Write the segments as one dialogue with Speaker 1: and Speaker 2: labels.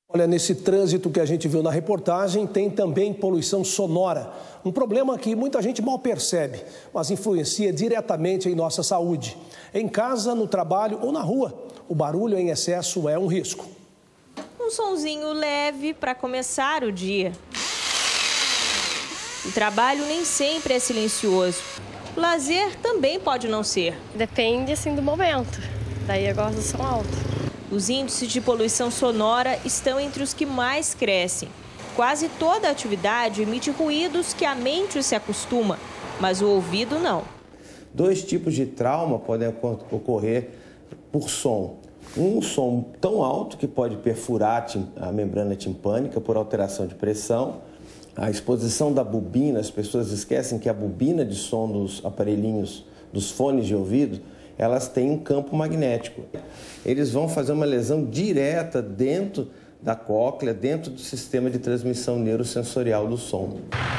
Speaker 1: Olha, nesse trânsito que a gente viu na reportagem, tem também poluição sonora. Um problema que muita gente mal percebe, mas influencia diretamente em nossa saúde. Em casa, no trabalho ou na rua, o barulho em excesso é um risco.
Speaker 2: Um sonzinho leve para começar o dia. O trabalho nem sempre é silencioso. O lazer também pode não ser.
Speaker 3: Depende, assim, do momento. Daí eu gosto do som alto.
Speaker 2: Os índices de poluição sonora estão entre os que mais crescem. Quase toda atividade emite ruídos que a mente se acostuma, mas o ouvido não.
Speaker 4: Dois tipos de trauma podem ocorrer por som. Um som tão alto que pode perfurar a membrana timpânica por alteração de pressão. A exposição da bobina, as pessoas esquecem que a bobina de som dos aparelhinhos, dos fones de ouvido, elas têm um campo magnético. Eles vão fazer uma lesão direta dentro da cóclea, dentro do sistema de transmissão neurosensorial do som.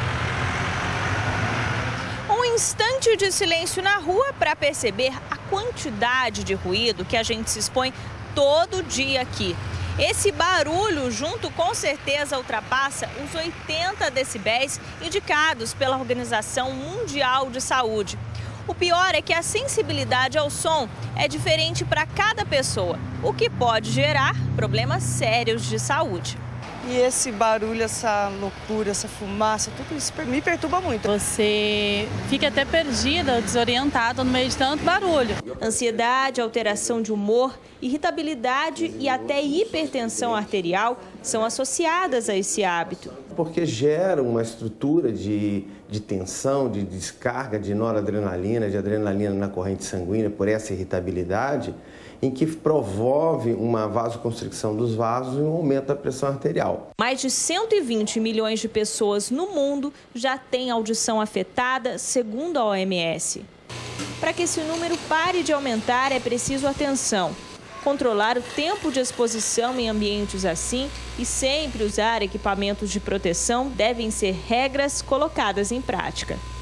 Speaker 2: Um instante de silêncio na rua para perceber a quantidade de ruído que a gente se expõe todo dia aqui. Esse barulho junto com certeza ultrapassa os 80 decibéis indicados pela Organização Mundial de Saúde. O pior é que a sensibilidade ao som é diferente para cada pessoa, o que pode gerar problemas sérios de saúde.
Speaker 5: E esse barulho, essa loucura, essa fumaça, tudo isso me perturba muito.
Speaker 6: Você fica até perdida, desorientada no meio de tanto barulho.
Speaker 2: Ansiedade, alteração de humor, irritabilidade e até hipertensão arterial são associadas a esse hábito.
Speaker 4: Porque gera uma estrutura de tensão, de descarga de noradrenalina, de adrenalina na corrente sanguínea por essa irritabilidade, em que promove uma vasoconstricção dos vasos e um aumento da pressão arterial.
Speaker 2: Mais de 120 milhões de pessoas no mundo já têm audição afetada, segundo a OMS. Para que esse número pare de aumentar, é preciso atenção. Controlar o tempo de exposição em ambientes assim e sempre usar equipamentos de proteção devem ser regras colocadas em prática.